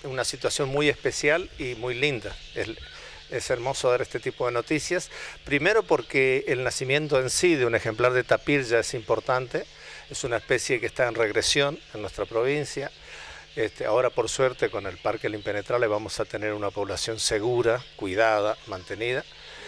una situación muy especial y muy linda. Es hermoso ver este tipo de noticias, primero porque el nacimiento en sí de un ejemplar de tapir ya es importante, es una especie que está en regresión en nuestra provincia. Ahora por suerte con el Parque El Impenetrable vamos a tener una población segura, cuidada, mantenida.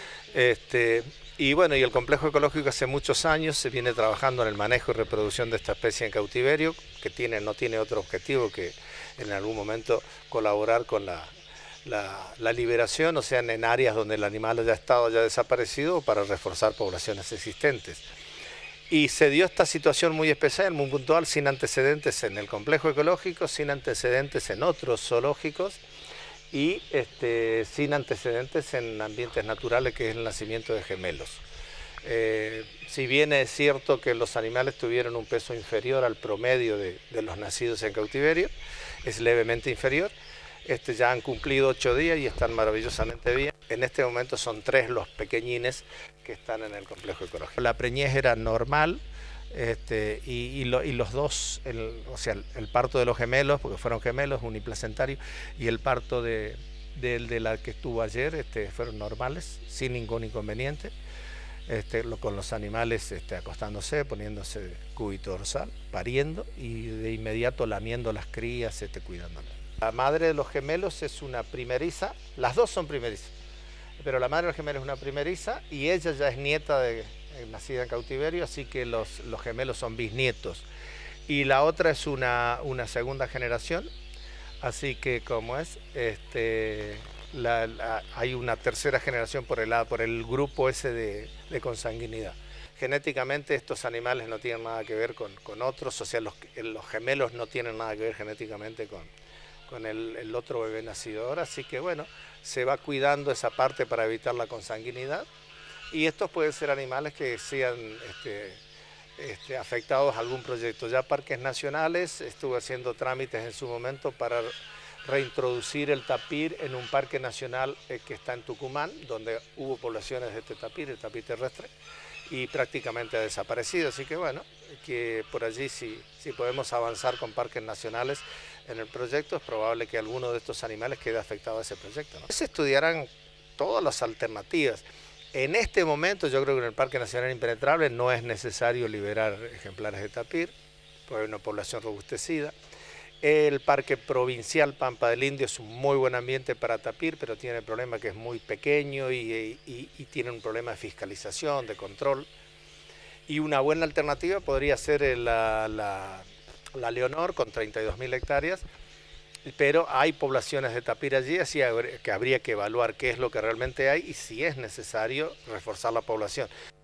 Y bueno, y el complejo ecológico hace muchos años se viene trabajando en el manejo y reproducción de esta especie en cautiverio, que no tiene otro objetivo que en algún momento colaborar con la liberación, o sea, en áreas donde el animal haya estado, haya desaparecido, para reforzar poblaciones existentes. Y se dio esta situación muy especial, muy puntual, sin antecedentes en el complejo ecológico, sin antecedentes en otros zoológicos y sin antecedentes en ambientes naturales, que es el nacimiento de gemelos. Si bien es cierto que los animales tuvieron un peso inferior al promedio de los nacidos en cautiverio, es levemente inferior. Ya han cumplido 8 días y están maravillosamente bien. En este momento son 3 los pequeñines que están en el complejo ecológico. La preñez era normal y los dos, o sea, el parto de los gemelos, porque fueron gemelos, uniplacentarios, y el parto de la que estuvo ayer fueron normales, sin ningún inconveniente. Con los animales acostándose, poniéndose cúbito dorsal, pariendo y de inmediato lamiendo las crías, cuidándolas. La madre de los gemelos es una primeriza, las dos son primerizas, pero la madre de los gemelos es una primeriza y ella ya es nieta nacida en cautiverio, así que los gemelos son bisnietos. Y la otra es una segunda generación, así que como es, hay una tercera generación por el grupo ese de consanguinidad. Genéticamente estos animales no tienen nada que ver con otros, o sea, los gemelos no tienen nada que ver genéticamente con el otro bebé nacido ahora, así que bueno, se va cuidando esa parte para evitar la consanguinidad, y estos pueden ser animales que sean afectados a algún proyecto. Ya Parques Nacionales estuvo haciendo trámites en su momento para reintroducir el tapir en un parque nacional que está en Tucumán, donde hubo poblaciones de este tapir, el tapir terrestre, y prácticamente ha desaparecido, así que bueno, que por allí si podemos avanzar con parques nacionales en el proyecto, es probable que alguno de estos animales quede afectado a ese proyecto, ¿no? Se estudiarán todas las alternativas. En este momento yo creo que en el Parque Nacional Impenetrable no es necesario liberar ejemplares de tapir, porque hay una población robustecida. El Parque Provincial Pampa del Indio es un muy buen ambiente para tapir, pero tiene el problema que es muy pequeño y tiene un problema de fiscalización, de control. Y una buena alternativa podría ser la Leonor, con 32.000 hectáreas, pero hay poblaciones de tapir allí, así que habría que evaluar qué es lo que realmente hay y si es necesario reforzar la población.